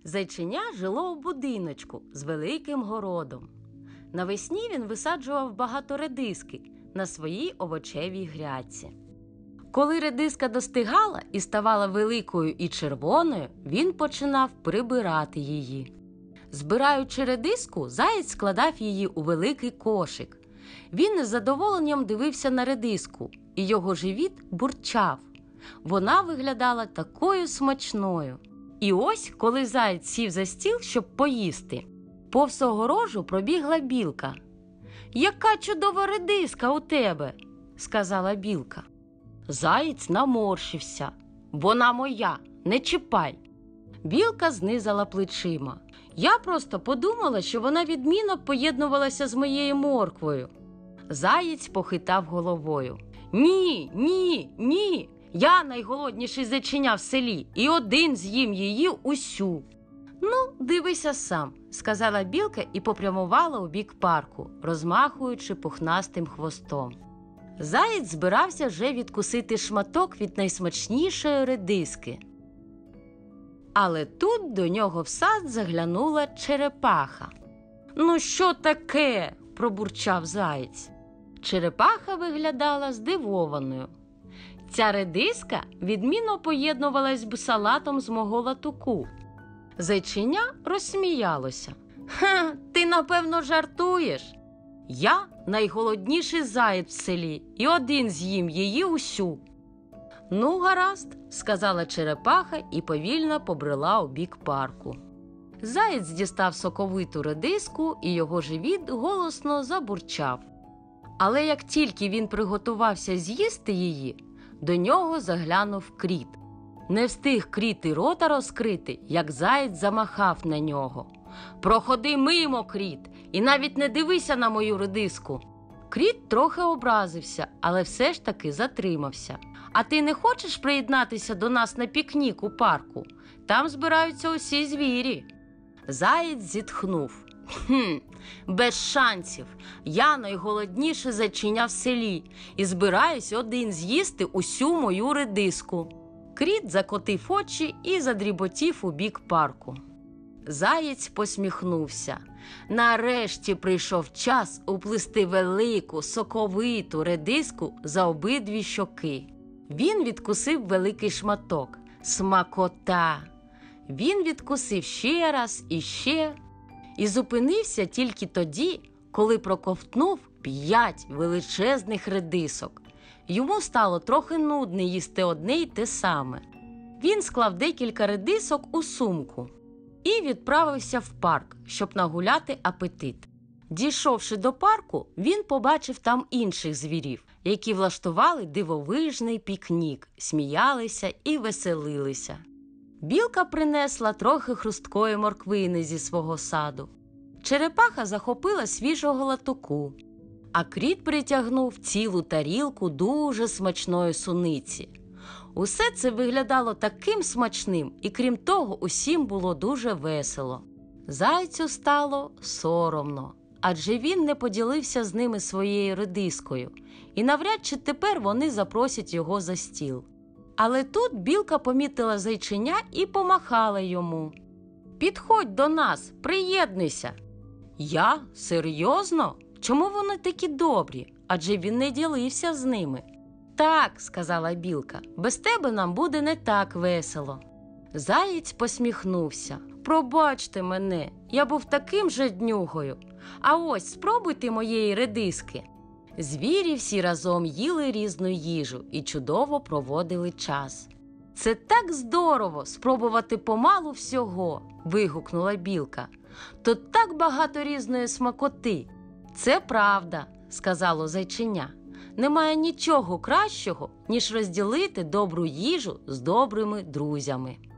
Зайченя жило у будиночку з великим городом. Навесні він висаджував багато редиски на своїй овочевій грядці. Коли редиска достигала і ставала великою і червоною, він починав прибирати її. Збираючи редиску, заєць складав її у великий кошик. Він із задоволенням дивився на редиску, і його живіт бурчав. Вона виглядала такою смачною. І ось, коли заєць сів за стіл, щоб поїсти, повз огорожу пробігла білка. «Яка чудова редиска у тебе!» – сказала білка. Заєць наморщився. «Вона моя, не чіпай!» Білка знизала плечима. «Я просто подумала, що вона відмінно поєднувалася з моєю морквою». Заєць похитав головою. «Ні, ні, ні! Я найголодніший зайченя в селі, і один з'їм її усю». «Ну, дивися сам», – сказала білка і попрямувала у бік парку, розмахуючи пухнастим хвостом. Заєць збирався вже відкусити шматок від найсмачнішої редиски. Але тут до нього в сад заглянула черепаха. «Ну що таке?» – пробурчав заєць. Черепаха виглядала здивованою. «Ця редиска відмінно поєднувалась б салатом з мого латуку». Зайченя розсміялося. «Ха, ти, напевно, жартуєш? Я найголодніший заєць в селі, і один з'їм її усю». «Ну, гаразд», – сказала черепаха і повільно побрела у бік парку. Заєць дістав соковиту редиску, і його живіт голосно забурчав. Але як тільки він приготувався з'їсти її, до нього заглянув кріт. Не встиг кріт і рота розкрити, як заєць замахав на нього. «Проходи мимо, кріт, і навіть не дивися на мою редиску». Кріт трохи образився, але все ж таки затримався. «А ти не хочеш приєднатися до нас на пікнік у парку? Там збираються усі звірі». Заєць зітхнув. Без шансів. Я найголодніше зайченя в селі і збираюсь один з'їсти усю мою редиску». Кріт закотив очі і задріботів у бік парку. Заєць посміхнувся. Нарешті прийшов час уплести велику, соковиту редиску за обидві щоки. Він відкусив великий шматок. Смакота! Він відкусив ще раз і ще. І зупинився тільки тоді, коли проковтнув 5 величезних редисок. Йому стало трохи нудно їсти одне й те саме. Він склав декілька редисок у сумку і відправився в парк, щоб нагуляти апетит. Дійшовши до парку, він побачив там інших звірів, які влаштували дивовижний пікнік, сміялися і веселилися. Білка принесла трохи хрусткої морквини зі свого саду. Черепаха захопила свіжого латуку, а кріт притягнув цілу тарілку дуже смачної суниці. Усе це виглядало таким смачним, і крім того, усім було дуже весело. Зайцю стало соромно, адже він не поділився з ними своєю редискою, і навряд чи тепер вони запросять його за стіл. Але тут білка помітила зайченя і помахала йому. «Підходь до нас, приєднуйся». «Я? Серйозно? Чому вони такі добрі? Адже він не ділився з ними». «Так», – сказала білка, – «без тебе нам буде не так весело». Заєць посміхнувся. «Пробачте мене, я був таким же днюгою. А ось спробуйте моєї редиски». Звірі всі разом їли різну їжу і чудово проводили час. «Це так здорово спробувати помалу всього!» – вигукнула білка. «Тут так багато різної смакоти!» «Це правда!» – сказало зайченя. «Немає нічого кращого, ніж розділити добру їжу з добрими друзями».